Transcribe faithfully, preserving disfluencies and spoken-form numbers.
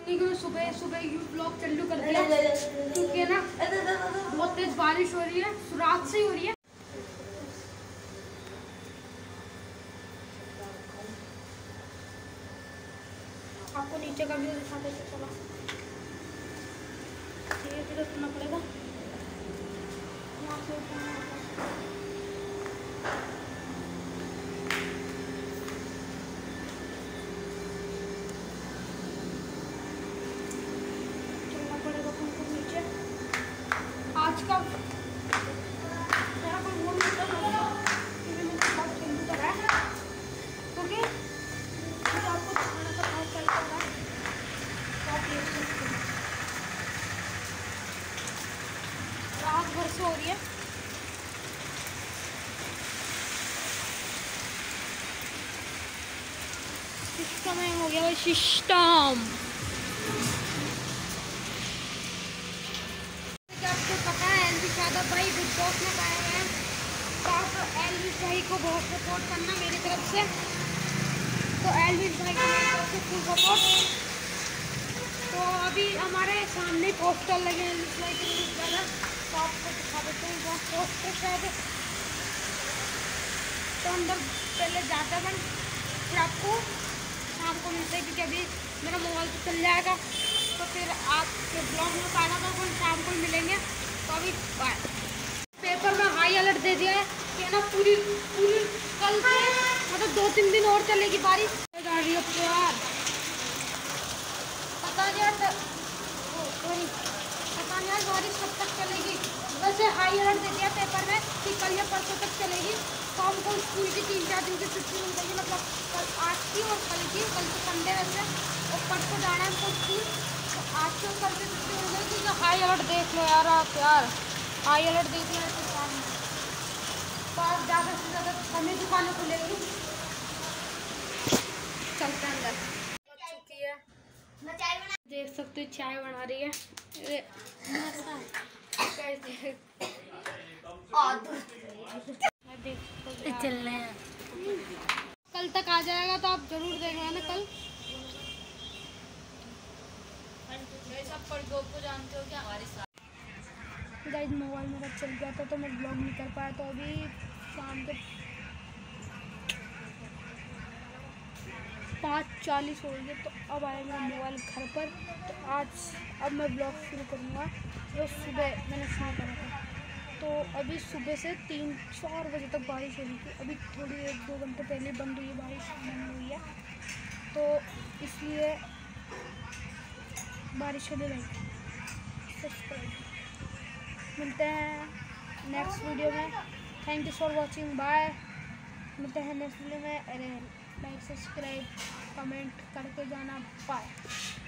सुबह सुबह you blog चालू कर दिया क्योंकि ना बहुत तेज बारिश हो रही है, रात से ही हो रही है। आपको नीचे का व्यू दिखाते हैं, चलो धीरे धीरे उठना पड़ेगा। यहाँ से उठना चलना पड़ेगा तुमको नीचे। आज का मेरा कोई मूड नहीं था बहुत जल्दी कर रहा है क्योंकि आपको खाना का भाव चल रहा है। रात भर से हो रही है। सिस्टम हैंग हो गया भाई, सिस्टम। आपको पता है एलविश यादव भाई बिग बॉस में आए हैं, तो आप एलविश भाई को बहुत सपोर्ट करना मेरी तरफ से। तो एलविश भाई को मेरी तरफ से फुल सपोर्ट। तो अभी हमारे सामने पोस्टर लगे हैं एलविश भाई के लिए ज़्यादा, तो आपको दिखा देते हैं बहुत पोस्टर शायद। तो अंदर पहले जाते हैं, फिर आपको शाम को मिलते हैं क्योंकि अभी मेरा मोबाइल तो चल जाएगा, तो फिर आपके ब्लॉग में पाना तो अपन शाम को मिलेंगे। तो अभी पेपर में हाई अलर्ट दे दिया है कि ना पूरी पूरी कल से मतलब दो तीन दिन और चलेगी बारिश। गाड़ी अब यार पता नहीं यार पता नहीं यार बारिश कब तक चलेगी। वैसे हाई अलर्ट दे दिया पेपर में कि कल या परसों तक चलेगी। तो हमको स्कूल की तीन चार दिन की छुट्टी मिल जाएगी, मतलब कल आज की और कल की। कल तो संडे वैसे और परसों जाना है हमको स्कूल, तो आज से कल से छुट्टी मिल जाएगी। तो हाई अलर्ट देख लो यार आप, यार हाई अलर्ट देख लो ऐसे सामने। तो आज ज़्यादा से ज़्यादा हमें दुकानें खुलेगी। चलते हैं अंदर। चुकी है, देख सकते हो चाय बना रही है। चल रहे हैं, कल तक आ जाएगा तो आप जरूर देख लेना कल। सब को जानते हो क्या हमारे साथ गाइस मोबाइल मेरा चल गया था तो मैं ब्लॉग नहीं कर पाया। तो अभी शाम के पाँच चालीस हो गई है, तो अब आएगा मोबाइल घर पर। तो आज अब मैं ब्लॉग शुरू करूँगा जो सुबह मैंने शुरू करा था। तो अभी सुबह से तीन चार बजे तक बारिश हो रही थी, अभी थोड़ी एक दो घंटे पहले बंद हुई है बारिश, बंद हुई है। तो इसलिए बारिश होने लगी। सब्सक्राइब मिलते हैं नेक्स्ट वीडियो में। Thank you for watching, bye. मिलते हैं नेक्स्ट वीडियो में। अरे लाइक सब्सक्राइब कमेंट करके जाना, बाय।